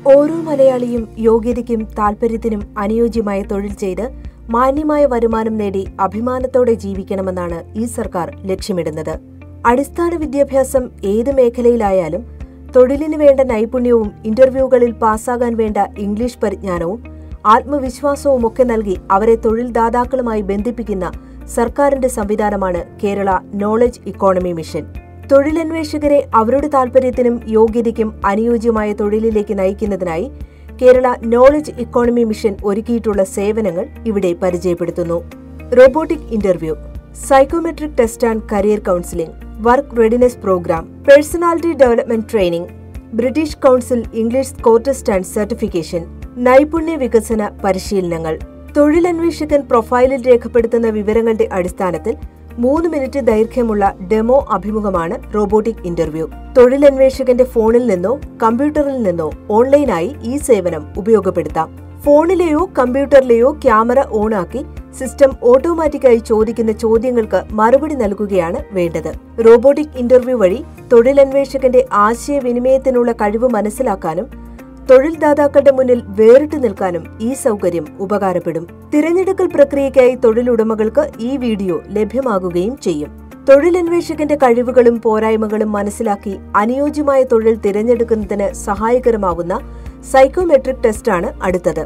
ഓരോ മലയാളിയും യോഗ്യതയ്ക്കും താൽപര്യത്തിനും അനുയോജ്യമായ തൊഴിൽ ചെയ്ത് മാന്യമായ വരുമാനം നേടി അഭിമാനത്തോടെ ജീവിക്കണമെന്നാണ് ഈ സർക്കാർ ലക്ഷ്യമിടുന്നത്. അടിസ്ഥാന വിദ്യാഭ്യാസം ഏത് മേഖലയിലായാലും തൊഴിലിന് വേണ്ട നൈപുണ്യവും ഇന്റർവ്യൂകളിൽ പാസ്സാകാൻ വേണ്ട ഇംഗ്ലീഷ് പരിജ്ഞാനവും ആത്മവിശ്വാസവുമൊക്കെ നൽകി അവരെ തൊഴിൽ ദാതാക്കളുമായി ബന്ധിപ്പിക്കുന്ന സർക്കാരിന്റെ സംവിധാനമാണ് കേരള നോളജ് ഇക്കോണമി മിഷൻ. തൊഴിലന്വേഷകരെ അവരുടെ താൽപര്യത്തിനും യോഗ്യതയ്ക്കും അനുയോജ്യമായ തൊഴിലിലേക്ക് നയിക്കുന്നതിനായി കേരള നോളജ് ഇക്കോണമി മിഷൻ ഒരുക്കിയിട്ടുള്ള സേവനങ്ങൾ ഇവിടെ പരിചയപ്പെടുത്തുന്നു. Robotic interview, psychometric test and career counselling, work readiness programme, personality development training, British council English score test and certification, നൈപുണ്യ വികസന പരിശീലനങ്ങൾ. തൊഴിലന്വേഷകൻ പ്രൊഫൈലിൽ രേഖപ്പെടുത്തുന്ന വിവരങ്ങളുടെ അടിസ്ഥാനത്തിൽ 3 മിനിറ്റ് ദൈർഘ്യമുള്ള ഡെമോ അഭിമുഖമാണ് റോബോട്ടിക് ഇന്റർവ്യൂ. തൊഴിലന്വേഷകന്റെ ഫോണിൽ നിന്നോ കമ്പ്യൂട്ടറിൽ നിന്നോ ഓൺലൈനായി ഈ സേവനം ഉപയോഗപ്പെടുത്താം. ഫോണിലെയോ കമ്പ്യൂട്ടറിലെയോ ക്യാമറ ഓണാക്കി സിസ്റ്റം ഓട്ടോമാറ്റിക്കായി ചോദിക്കുന്ന ചോദ്യങ്ങൾക്ക് മറുപടി നൽകുകയാണ് വേണ്ടത്. റോബോട്ടിക് ഇന്റർവ്യൂ വഴി തൊഴിലന്വേഷകന്റെ ആശയവിനിമയത്തിനുള്ള കഴിവ് മനസ്സിലാക്കാനും തൊഴിൽ ദാതാക്കളുടെ മുന്നിൽ വേറിട്ട് നിൽക്കാനും ഈ സൗകര്യം ഉപകാരപ്പെടും. തിരഞ്ഞെടുക്കൽ പ്രക്രിയയ്ക്കായി തൊഴിലുടമകൾക്ക് ഈ വീഡിയോ ലഭ്യമാകുകയും ചെയ്യും. തൊഴിലന്വേഷകന്റെ കഴിവുകളും പോരായ്മകളും മനസ്സിലാക്കി അനുയോജ്യമായ തൊഴിൽ തിരഞ്ഞെടുക്കുന്നതിന് സഹായകരമാവുന്ന സൈക്കോമെട്രിക് ടെസ്റ്റാണ് അടുത്തത്.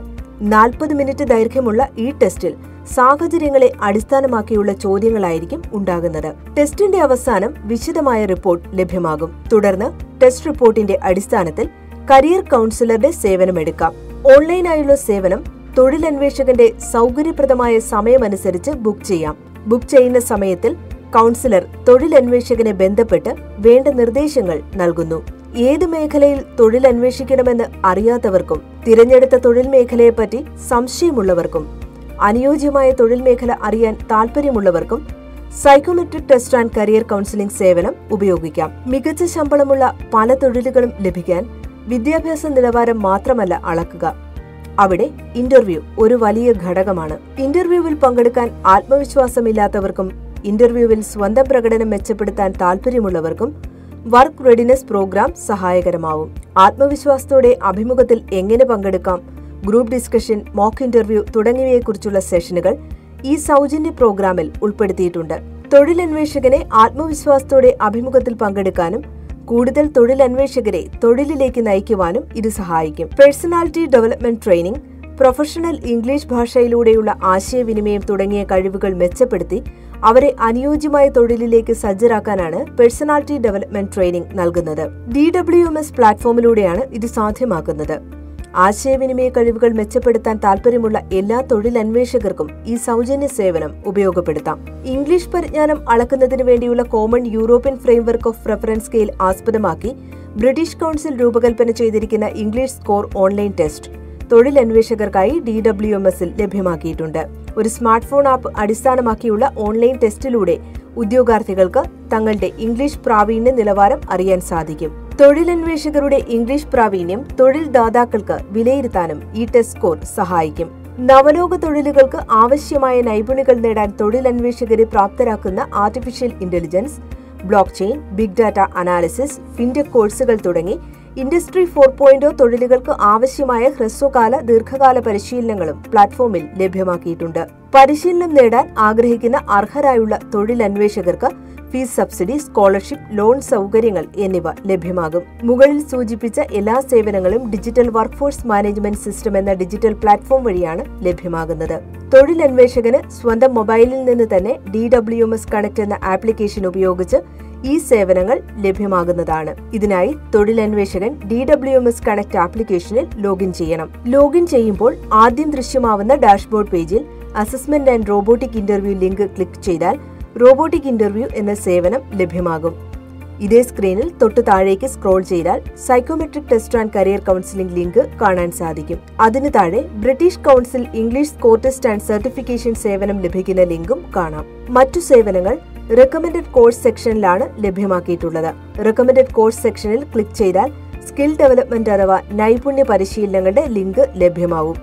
40 മിനിറ്റ് ദൈർഘ്യമുള്ള ഈ ടെസ്റ്റിൽ സാഹചര്യങ്ങളെ അടിസ്ഥാനമാക്കിയുള്ള ചോദ്യങ്ങളായിരിക്കും ഉണ്ടാകുന്നത്. ടെസ്റ്റിന്റെ അവസാനം വിശദമായ റിപ്പോർട്ട് ലഭ്യമാകും. തുടർന്ന് ടെസ്റ്റ് റിപ്പോർട്ടിന്റെ അടിസ്ഥാനത്തിൽ കരിയർ കൗൺസിലറുടെ സേവനമെടുക്കാം. ഓൺലൈനായുള്ള സേവനം തൊഴിലന്വേഷകന്റെ സൗകര്യപ്രദമായ സമയമനുസരിച്ച് ബുക്ക് ചെയ്യാം. ബുക്ക് ചെയ്യുന്ന സമയത്തിൽ കൗൺസിലർ തൊഴിലന്വേഷകനെ ബന്ധപ്പെട്ട് വേണ്ട നിർദ്ദേശങ്ങൾ നൽകുന്നു. ഏത് മേഖലയിൽ തൊഴിലന്വേഷിക്കണമെന്ന് അറിയാത്തവർക്കും തിരഞ്ഞെടുത്ത തൊഴിൽ മേഖലയെപ്പറ്റി സംശയമുള്ളവർക്കും അനുയോജ്യമായ തൊഴിൽ മേഖല അറിയാൻ താൽപര്യമുള്ളവർക്കും psychometric test and career counselling സേവനം ഉപയോഗിക്കാം. മികച്ച ശമ്പളമുള്ള പല തൊഴിലുകളും ലഭിക്കാൻ വിദ്യാഭ്യാസ നിലവാരം മാത്രമല്ല അളക്കുക, അവിടെ ഇന്റർവ്യൂ ഒരു വലിയ ഘടകമാണ്. ഇന്റർവ്യൂവിൽ പങ്കെടുക്കാൻ ആത്മവിശ്വാസമില്ലാത്തവർക്കും ഇന്റർവ്യൂവിൽ സ്വന്തം പ്രകടനം മെച്ചപ്പെടുത്താൻ താൽപര്യമുള്ളവർക്കും വർക്ക് റെഡിനെസ് പ്രോഗ്രാം സഹായകരമാവും. ആത്മവിശ്വാസത്തോടെ അഭിമുഖത്തിൽ എങ്ങനെ പങ്കെടുക്കാം, ഗ്രൂപ്പ് ഡിസ്കഷൻ, മോക്ക് ഇന്റർവ്യൂ തുടങ്ങിയവയെക്കുറിച്ചുള്ള സെഷനുകൾ ഈ സൗജന്യ പ്രോഗ്രാമിൽ ഉൾപ്പെടുത്തിയിട്ടുണ്ട്. തൊഴിലന്വേഷകനെ ആത്മവിശ്വാസത്തോടെ അഭിമുഖത്തിൽ പങ്കെടുക്കാനും കൂടുതൽ തൊഴിലന്വേഷകരെ തൊഴിലിലേക്ക് നയിക്കുവാനും ഇത് സഹായിക്കും. Personality development training, professional English ഭാഷയിലൂടെയുള്ള ആശയവിനിമയം തുടങ്ങിയ കഴിവുകൾ മെച്ചപ്പെടുത്തി അവരെ അനുയോജ്യമായ തൊഴിലിലേക്ക് സജ്ജരാക്കാനാണ് പേഴ്സണാലിറ്റി ഡെവലപ്മെന്റ് ട്രെയിനിംഗ് നൽകുന്നത്. DWMS പ്ലാറ്റ്ഫോമിലൂടെയാണ് ഇത് സാധ്യമാക്കുന്നത്. ആശയവിനിമയ കഴിവുകൾ മെച്ചപ്പെടുത്താൻ താൽപര്യമുള്ള എല്ലാ തൊഴിലന്വേഷകർക്കും ഈ സൗജന്യ സേവനം ഉപയോഗപ്പെടുത്താം. ഇംഗ്ലീഷ് പരിജ്ഞാനം അളക്കുന്നതിന് വേണ്ടിയുള്ള common European framework of reference scale ആസ്പദമാക്കി ബ്രിട്ടീഷ് കൗൺസിൽ രൂപകൽപ്പന ചെയ്തിരിക്കുന്ന ഇംഗ്ലീഷ് സ്കോർ ഓൺലൈൻ ടെസ്റ്റ് തൊഴിലന്വേഷകർക്കായി DWMSൽ ലഭ്യമാക്കിയിട്ടുണ്ട്. ഒരു സ്മാർട്ട് ഫോൺ ആപ്പ് അടിസ്ഥാനമാക്കിയുള്ള ഓൺലൈൻ ടെസ്റ്റിലൂടെ ഉദ്യോഗാർത്ഥികൾക്ക് തങ്ങളുടെ ഇംഗ്ലീഷ് പ്രാവീണ്യ നിലവാരം അറിയാൻ സാധിക്കും. തൊഴിലന്വേഷകരുടെ ഇംഗ്ലീഷ് പ്രാവീണ്യം തൊഴിൽ ദാതാക്കൾക്ക് വിലയിരുത്താനും ഈ ടെസ്റ്റ് സ്കോർ സഹായിക്കും. നവലോക തൊഴിലുകൾക്ക് ആവശ്യമായ നൈപുണ്യങ്ങൾ നേടാൻ തൊഴിലന്വേഷകരെ പ്രാപ്തരാക്കുന്ന artificial intelligence, blockchain, big data analysis, fintech കോഴ്സുകൾ തുടങ്ങി ഇൻഡസ്ട്രി 4.0 തൊഴിലുകൾക്ക് ആവശ്യമായ ഹ്രസ്വകാല ദീർഘകാല പരിശീലനങ്ങളും പ്ലാറ്റ്ഫോമിൽ ലഭ്യമാക്കിയിട്ടുണ്ട്. പരിശീലനം നേടാൻ ആഗ്രഹിക്കുന്ന അർഹരായുള്ള തൊഴിലന്വേഷകർക്ക് ഫീസ് സബ്സിഡി, സ്കോളർഷിപ്പ്, ലോൺ സൗകര്യങ്ങൾ എന്നിവ ലഭ്യമാകും. മുകളിൽ സൂചിപ്പിച്ച എല്ലാ സേവനങ്ങളും ഡിജിറ്റൽ വർക്ക്ഫോഴ്സ് മാനേജ്മെന്റ് സിസ്റ്റം എന്ന ഡിജിറ്റൽ പ്ലാറ്റ്ഫോം വഴിയാണ് ലഭ്യമാകുന്നത്. തൊഴിലന്വേഷകന് സ്വന്തം മൊബൈലിൽ നിന്ന് തന്നെ DWMS Connect എന്ന ആപ്ലിക്കേഷൻ ഉപയോഗിച്ച് ഈ സേവനങ്ങൾ ലഭ്യമാകുന്നതാണ്. ഇതിനായി തൊഴിലന്വേഷകൻ DWMS Connect ആപ്ലിക്കേഷനിൽ ലോഗിൻ ചെയ്യണം. ലോഗിൻ ചെയ്യുമ്പോൾ ആദ്യം ദൃശ്യമാവുന്ന ഡാഷ്ബോർഡ് പേജിൽ assessment and robotic interview link click ചെയ്താൽ റോബോട്ടിക് ഇന്റർവ്യൂ എന്ന സേവനം ലഭ്യമാകും. ഇതേ സ്ക്രീനിൽ തൊട്ടു താഴേക്ക് സ്ക്രോൾ ചെയ്താൽ psychometric test and career counselling link കാണാൻ സാധിക്കും. അതിനു താഴെ British council English score test and certification സേവനം ലഭിക്കുന്ന ലിങ്കും കാണാം. മറ്റു സേവനങ്ങൾ റെക്കമെൻഡഡ് കോഴ്സ് സെക്ഷനിലാണ് ലഭ്യമാക്കിയിട്ടുള്ളത്. റെക്കമെൻഡഡ് കോഴ്സ് സെക്ഷനിൽ ക്ലിക്ക് ചെയ്താൽ സ്കിൽ ഡെവലപ്മെന്റ് അഥവാ നൈപുണ്യ പരിശീലനങ്ങളുടെ ലിങ്ക് ലഭ്യമാവും.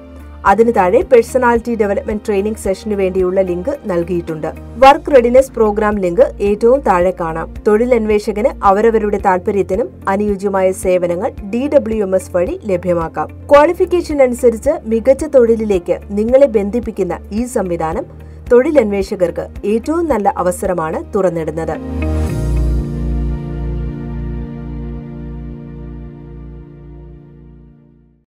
അതിനു താഴെ പേഴ്സണാലിറ്റി ഡെവലപ്മെന്റ് ട്രെയിനിംഗ് സെഷനു വേണ്ടിയുള്ള ലിങ്ക് നൽകിയിട്ടുണ്ട്. വർക്ക് റെഡിനെസ് പ്രോഗ്രാം ലിങ്ക് ഏറ്റവും താഴെ കാണാം. തൊഴിലന്വേഷകന് അവരവരുടെ താൽപര്യത്തിനും അനുയോജ്യമായ സേവനങ്ങൾ DWMS വഴി ലഭ്യമാക്കാം. ക്വാളിഫിക്കേഷൻ അനുസരിച്ച് മികച്ച തൊഴിലിലേക്ക് നിങ്ങളെ ബന്ധിപ്പിക്കുന്ന ഈ സംവിധാനം തൊഴിലന്വേഷകർക്ക് ഏറ്റവും നല്ല അവസരമാണ് തുറന്നിടുന്നത്.